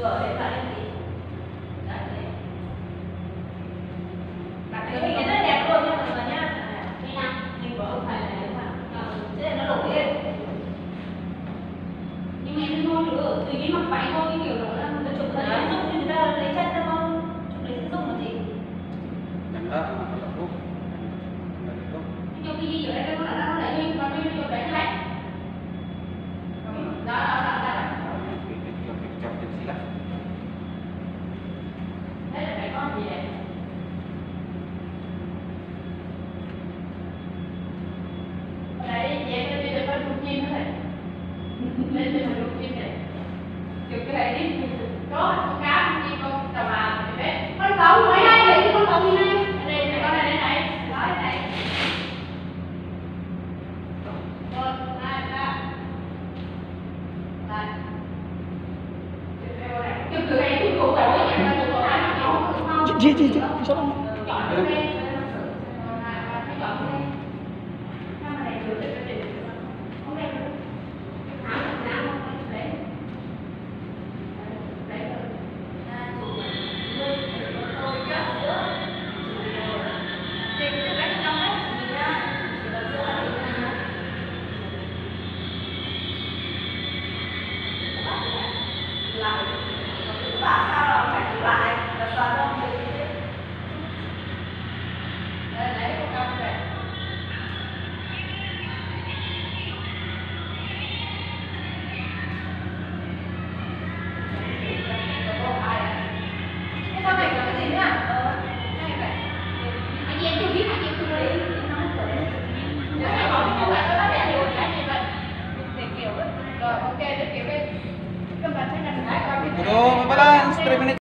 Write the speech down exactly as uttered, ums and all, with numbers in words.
vợ để lại gì đấy. Đặt cái hình này rất đẹp luôn nha mọi người nhá. Đây nào, hình vợ không phải là đấy mà thế là nó nổi lên. Nhưng mà em không được, tùy cái mặc váy thôi, cái kiểu đó là người chụp đấy dùng thì người ta lấy chân ra không, chụp lấy chân dùng là gì? Đó, là thuốc. Trong khi gì ở đây nó là nó lại hình và cái chụp đấy này. Đó, đó, đó, đó. Trong tiến sĩ lại. Đấy là phải con gì đấy? Đấy, chị em bây giờ con chụp chim nữa này. Lên trên mình chụp chim này. Chụp cái này đi. Có con cá, con chim, con tàu vào thì biết. Con cống ở đây, lấy cái con cống đi này. Đây này, con này đây này. Đó đây này. Một, hai, ba. Đây. Chụp từ này chụp cổ cổ vậy mà chụp cổ hai mà chụp không? Chị chị chị số đó. Chọn cái đây. Phải chọn cái đây. Sao mà này chụp được cái gì? Không đây. Tháo ra không? Đấy. Đấy rồi. À, chụp này. Tôi chết giữa. Chị chụp cái trong đấy. Chị ra. Chị là giữa là gì nha. Lại. Bạn sao là phải chụp lại. Là toàn đâu thì đây lấy một cặp về. Cái sao này là cái gì nữa à? Ờ, này vậy. Anh em chưa biết, anh em chưa lấy. Nó hết rồi đấy. Nếu phải hỏi thì phải có tác nhiều cái gì vậy? Để kiểu ấy. Rồi, ok, để kiểu cái. Các bạn sẽ cần cái. Bro, bye-bye.